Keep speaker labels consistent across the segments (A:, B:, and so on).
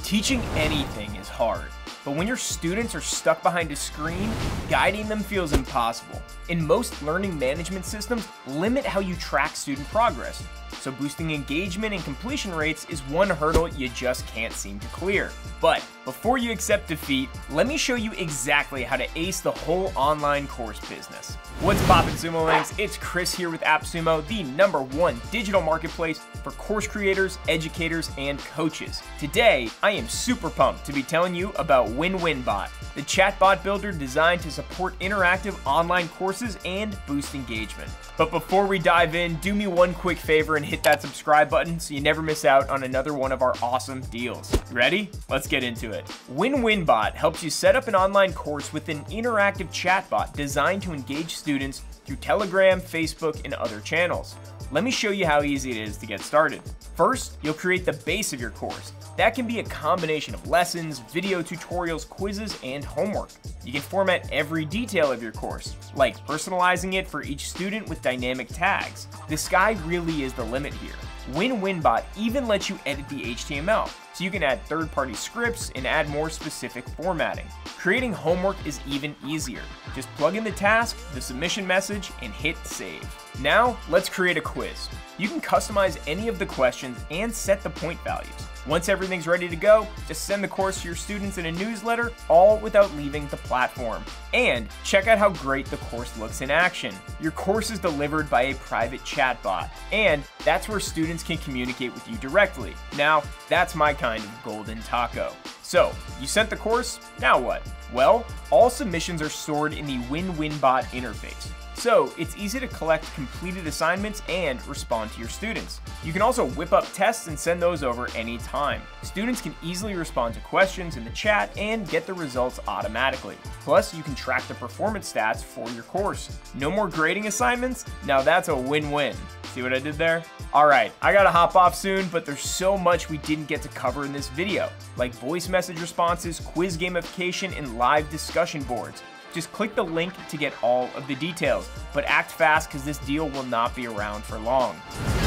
A: Teaching anything is hard, but when your students are stuck behind a screen, guiding them feels impossible. And most learning management systems limit how you track student progress, so boosting engagement and completion rates is one hurdle you just can't seem to clear. But before you accept defeat, let me show you exactly how to ace the whole online course business. What's poppin', Sumo Links? It's Chris here with AppSumo, the #1 digital marketplace for course creators, educators, and coaches. Today, I am super pumped to be telling you about WinWinBot, the chatbot builder designed to support interactive online courses and boost engagement. But before we dive in, do me one quick favor and hit that subscribe button so you never miss out on another one of our awesome deals. Ready? Let's get into it. WinWinBot helps you set up an online course with an interactive chatbot designed to engage students through Telegram, Facebook, and other channels. Let me show you how easy it is to get started. First, you'll create the base of your course. That can be a combination of lessons, video tutorials, quizzes, and homework. You can format every detail of your course, like personalizing it for each student with dynamic tags. The sky really is the limit here. WinWinBot even lets you edit the HTML, so you can add third-party scripts and add more specific formatting. Creating homework is even easier. Just plug in the task, the submission message, and hit save. Now, let's create a quiz. You can customize any of the questions and set the point values. Once everything's ready to go, just send the course to your students in a newsletter, all without leaving the platform. And check out how great the course looks in action. Your course is delivered by a private chatbot, and that's where students can communicate with you directly. Now, that's my kind of golden taco. So, you sent the course, now what? Well, all submissions are stored in the WinWinBot interface. So it's easy to collect completed assignments and respond to your students. You can also whip up tests and send those over anytime. Students can easily respond to questions in the chat and get the results automatically. Plus, you can track the performance stats for your course. No more grading assignments? Now that's a win-win. See what I did there? Alright, I gotta hop off soon, but there's so much we didn't get to cover in this video, like voice message responses, quiz gamification, and live discussion boards. Just click the link to get all of the details, but act fast because this deal will not be around for long.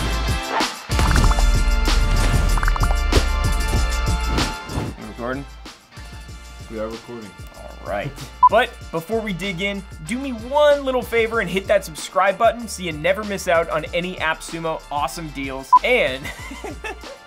A: You recording?
B: We are recording.
A: All right. But before we dig in, do me one little favor and hit that subscribe button so you never miss out on any AppSumo awesome deals. And